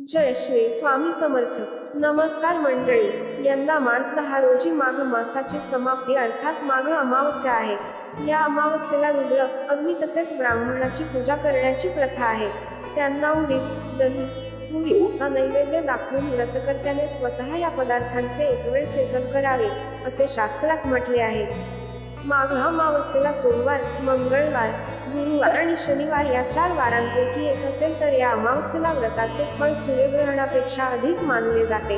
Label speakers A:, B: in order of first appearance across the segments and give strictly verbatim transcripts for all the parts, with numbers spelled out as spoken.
A: जय श्री स्वामी समर्थ। नमस्कार मंडळी, यंदा मार्च दहा रोजी माघ मासाची समाप्ती अर्थात माघ अमावस्या आहे। या अमावस्येला रुद्र, अग्नी तसेच ब्राह्मणाची पूजा करण्याची प्रथा आहे। त्यांना उडीद, दही, पुरी असा नैवेद्य दाखवून व्रतकर्त्याने स्वतः या पदार्थांचे एकवेळ सेवन करावे, असे शास्त्रात म्हटले आहे। माघ अमावस्येला सोमवार, मंगळवार, गुरुवार आणि शनिवार या चार वारांपैकी एक असेल तर या अमावस्येला व्रताचे फळ सूर्यग्रहणापेक्षा अधिक मानले जाते।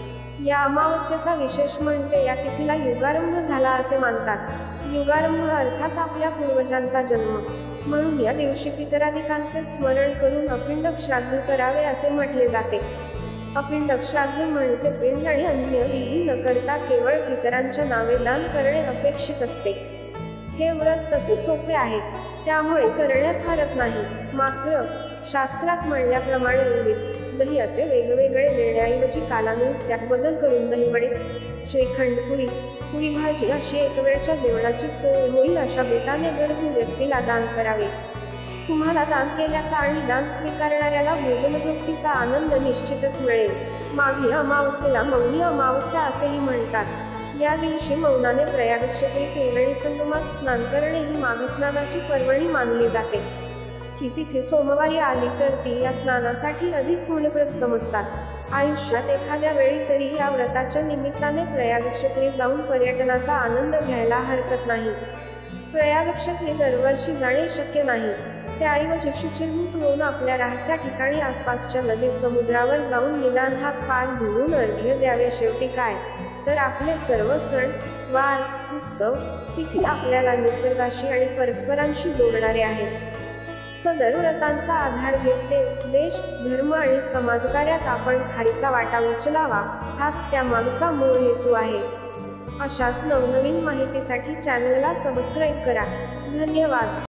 A: या अमावस्येचा विशेष म्हणजे या तिथीला युगारंभ झाला असे मानतात। युगारंभ अर्थात आपल्या पूर्वजांचा जन्म, म्हणून या दिवशी पितरादिकांचे स्मरण करून अपिंड श्राद्ध करावे असे म्हटले जाते। अपिंड श्राद्ध म्हणजे पिंड आणि अन्य विधी न करता केवळ पितरांच्या नावे दान करणे अपेक्षित असते। हे व्रत तसे सोपे आहे, त्यामुळे करण्यास हरकत नाही। मात्र शास्त्रात म्हणल्याप्रमाणे उडीद, दही असे वेगवेगळे देण्याऐवजी कालानुरूप त्यात बदल करून दहीवडे, श्रीखंड, पुरी, पुरी भाजी अशी एकवेळच्या जेवणाची सोय होईल अशा बेताने गरजू व्यक्तीला दान करावे। तुम्हाला दान केल्याचा आणि दान स्वीकारणाऱ्याला भोजनतृप्तीचा आनंद निश्चितच मिळेल। माघी अमावस्येला मौनी अमावस्या असेही म्हणतात। या दिवशी मौनाने प्रयागक्षेत्री त्रिवेणी संगमात स्नान करणे ही माघस्नानाची पर्वणी मानली जाते। ही तिथी सोमवारी आली तर ती या स्नानासाठी अधिक पुण्यप्रद समजतात। आयुष्यात एखाद्या वेळी तरी या व्रताच्या निमित्ताने प्रयागक्षेत्री जाऊन पर्यटनाचा आनंद घ्यायला हरकत नाही। प्रयागक्षेत्री दरवर्षी जाणे शक्य नाही, त्याऐवजी शुचिर्भूत होऊन आपल्या राहत्या ठिकाणी आसपासच्या नदी समुद्रावर जाऊन निदान हात पाय धुवून अर्घ्य द्यावे। शेवटी काय तर आपले सर्व सण, वार, उत्सव, तिथी आपल्याला निसर्गाशी आणि परस्परांशी जोडणारे आहेत। सदर व्रतांचा आधार घेत देव, देश, धर्म आणि समाजकार्यात आपण खारीचा वाटा उचलावा, हाच त्या मागचा मूळ हेतू आहे। अशाच नवनवीन माहितीसाठी चॅनलला सबस्क्राईब करा। धन्यवाद।